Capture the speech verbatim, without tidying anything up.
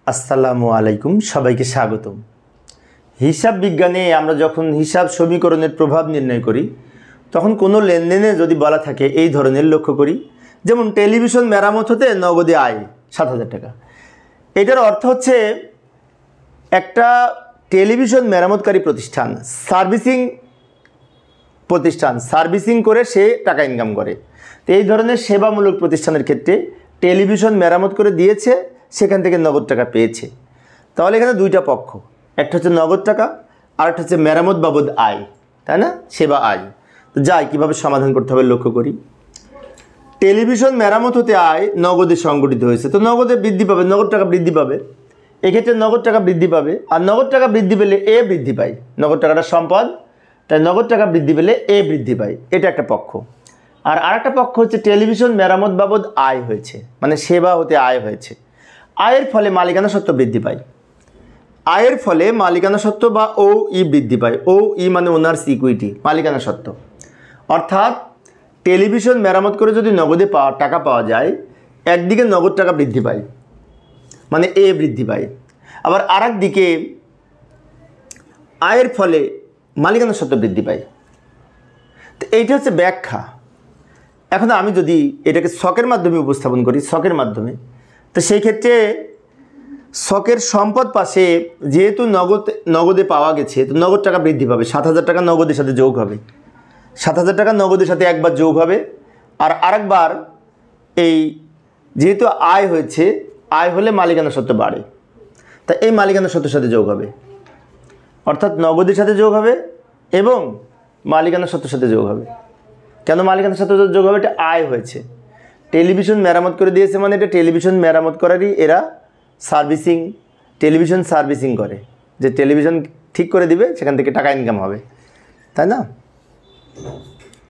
আসসালামু আলাইকুম, সবাইকে স্বাগতম। হিসাব বিজ্ঞানে আমরা যখন হিসাব সমীকরণের প্রভাব নির্ণয় করি তখন কোনো লেনদেনে যদি বলা থাকে এই ধরনের লক্ষ্য করি, যেমন টেলিভিশন মেরামত হতে নগদে আয় সাত হাজার টাকা। এটার অর্থ হচ্ছে একটা টেলিভিশন মেরামতকারী প্রতিষ্ঠান সার্ভিসিং প্রতিষ্ঠান সার্ভিসিং করে সে টাকা ইনকাম করে। তো এই ধরনের সেবামূলক প্রতিষ্ঠানের ক্ষেত্রে টেলিভিশন মেরামত করে দিয়েছে, সেখান থেকে নগদ টাকা পেয়েছে। তাহলে এখানে দুইটা পক্ষ, একটা হচ্ছে নগদ টাকা আর একটা হচ্ছে মেরামত বাবদ আয়, তাই না, সেবা আয়। তো যাই কীভাবে সমাধান করতে হবে লক্ষ্য করি। টেলিভিশন মেরামত হতে আয় নগদে সংগঠিত হয়েছে, তো নগদে বৃদ্ধি পাবে, নগদ টাকা বৃদ্ধি পাবে। এক্ষেত্রে নগদ টাকা বৃদ্ধি পাবে, আর নগদ টাকা বৃদ্ধি পেলে এ বৃদ্ধি পায়। নগদ টাকাটা সম্পদ, তাই নগদ টাকা বৃদ্ধি পেলে এ বৃদ্ধি পায়, এটা একটা পক্ষ। আর আরেকটা পক্ষ হচ্ছে টেলিভিশন মেরামত বাবদ আয় হয়েছে, মানে সেবা হতে আয় হয়েছে। আয়ের ফলে মালিকানা সত্ত্ব বৃদ্ধি পায়। আয়ের ফলে মালিকানা সত্ত্ব বা ও ই বৃদ্ধি পায়। ও ই মানে ওনার্স ইকুইটি, মালিকানা সত্ত্ব। অর্থাৎ টেলিভিশন মেরামত করে যদি নগদে পাওয়া টাকা পাওয়া যায়, একদিকে নগদ টাকা বৃদ্ধি পায়, মানে এ বৃদ্ধি পায়। আবার আর একদিকে আয়ের ফলে মালিকানা সত্ত্ব বৃদ্ধি পায়। তো এইটা হচ্ছে ব্যাখ্যা। এখন আমি যদি এটাকে ছকের মাধ্যমে উপস্থাপন করি, ছকের মাধ্যমে, তো সেই ক্ষেত্রে ছকের সম্পদ পাশে যেহেতু নগদ নগদে পাওয়া গেছে, তো নগদ টাকা বৃদ্ধি পাবে। সাত হাজার টাকা নগদের সাথে যোগ হবে, সাত হাজার টাকা নগদের সাথে একবার যোগ হবে, আর আরেকবার এই যেহেতু আয় হয়েছে, আয় হলে মালিকানা সত্ত্ব বাড়ে, তা এই মালিকানা সত্ত্বের সাথে যোগ হবে। অর্থাৎ নগদের সাথে যোগ হবে এবং মালিকানা সত্ত্বের সাথে যোগ হবে। কেন মালিকানার সাথে যোগ হবে? এটা আয় হয়েছে। টেলিভিশন মেরামত করে দিয়েছে মানে এটা টেলিভিশন মেরামত করারই এরা সার্ভিসিং, টেলিভিশন সার্ভিসিং করে, যে টেলিভিশন ঠিক করে দিবে, সেখান থেকে টাকা ইনকাম হবে, তাই না?